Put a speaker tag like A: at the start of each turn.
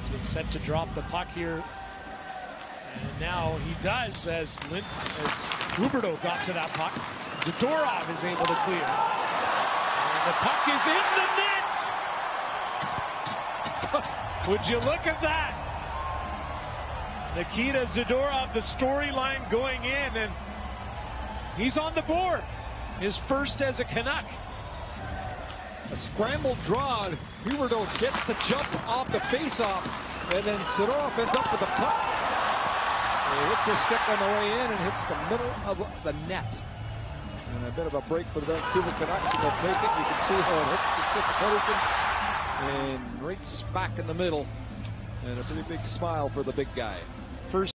A: He's been set to drop the puck here. And now he does as Huberdeau got to that puck. Zadorov is able to clear. And the puck is in the net. Would you look at that? Nikita Zadorov, the storyline going in, and he's on the board. His first as a Canuck.
B: A scrambled draw. Huberdeau gets the jump off the faceoff, and then Zadorov ends up with the puck. He hits his stick on the way in and hits the middle of the net. And a bit of a break for the Vancouver Canucks, and they'll take it. You can see how it hits the stick of Pettersson, and right smack in the middle. And a pretty big smile for the big guy.